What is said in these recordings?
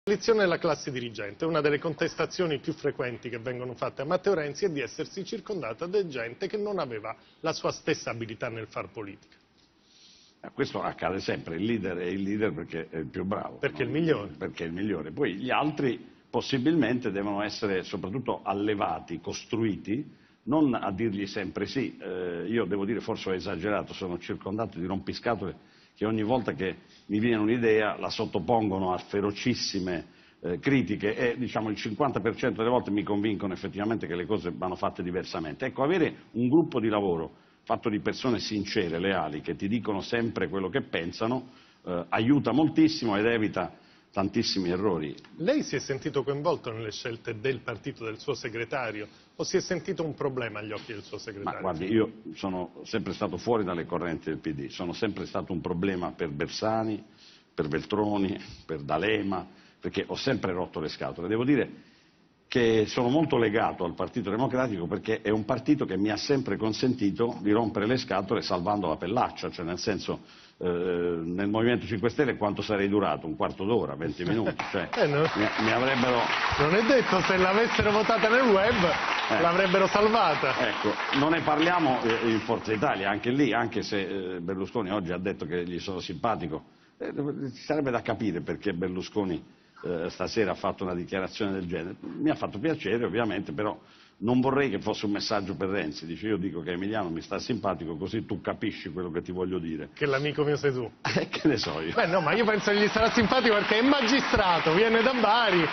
L'elezione della classe dirigente, una delle contestazioni più frequenti che vengono fatte a Matteo Renzi è di essersi circondata di gente che non aveva la sua stessa abilità nel far politica. Questo accade sempre, il leader è il leader perché è il più bravo. Perché è il migliore. Perché è il migliore. Poi gli altri possibilmente devono essere soprattutto allevati, costruiti, non a dirgli sempre sì. Io devo dire, forse ho esagerato, sono circondato di rompiscatole che ogni volta che mi viene un'idea la sottopongono a ferocissime critiche e diciamo il 50% delle volte mi convincono effettivamente che le cose vanno fatte diversamente. Ecco, avere un gruppo di lavoro fatto di persone sincere, leali, che ti dicono sempre quello che pensano, aiuta moltissimo ed evita tantissimi errori. Lei si è sentito coinvolto nelle scelte del partito del suo segretario o si è sentito un problema agli occhi del suo segretario? Ma guardi, io sono sempre stato fuori dalle correnti del PD, sono sempre stato un problema per Bersani, per Veltroni, per D'Alema, perché ho sempre rotto le scatole. Devo dire che sono molto legato al Partito Democratico perché è un partito che mi ha sempre consentito di rompere le scatole salvando la pellaccia, cioè nel senso nel Movimento 5 Stelle quanto sarei durato? Un quarto d'ora, 20 minuti, cioè no. mi avrebbero... Non è detto, se l'avessero votata nel web l'avrebbero salvata. Ecco, non ne parliamo in Forza Italia, anche lì, anche se Berlusconi oggi ha detto che gli sono simpatico, sarebbe da capire perché Berlusconi stasera ha fatto una dichiarazione del genere. Mi ha fatto piacere ovviamente, però non vorrei che fosse un messaggio per Renzi. Dice, io dico che Emiliano mi sta simpatico così tu capisci quello che ti voglio dire. Che l'amico mio sei tu. Che ne so io. Beh no, ma io penso che gli sarà simpatico perché è magistrato, viene da Bari,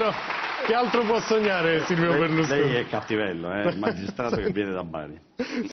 che altro può sognare Silvio Berlusconi? Lei è cattivello, il magistrato che viene da Bari.